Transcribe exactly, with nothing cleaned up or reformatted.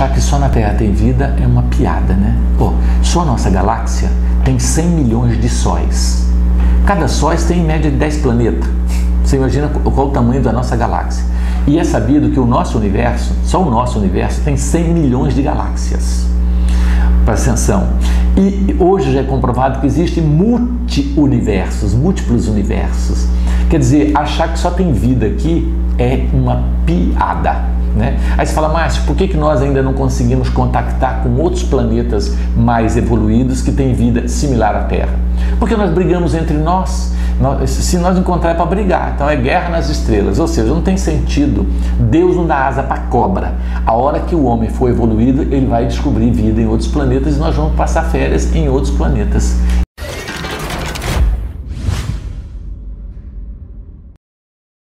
achar que só na Terra tem vida é uma piada, né? Pô, só a nossa galáxia tem cem milhões de sóis. Cada sóis tem em média de dez planetas. Você imagina qual o tamanho da nossa galáxia. E é sabido que o nosso universo, só o nosso universo, tem cem milhões de galáxias. Presta atenção. E hoje já é comprovado que existem multi-universos, múltiplos universos. Quer dizer, achar que só tem vida aqui é uma piada, né? Aí você fala, Márcio, por que que nós ainda não conseguimos contactar com outros planetas mais evoluídos que têm vida similar à Terra? Porque nós brigamos entre nós. Nós, se nós encontrar é para brigar, então é guerra nas estrelas, ou seja, não tem sentido. Deus não dá asa para cobra. A hora que o homem for evoluído, ele vai descobrir vida em outros planetas e nós vamos passar férias em outros planetas.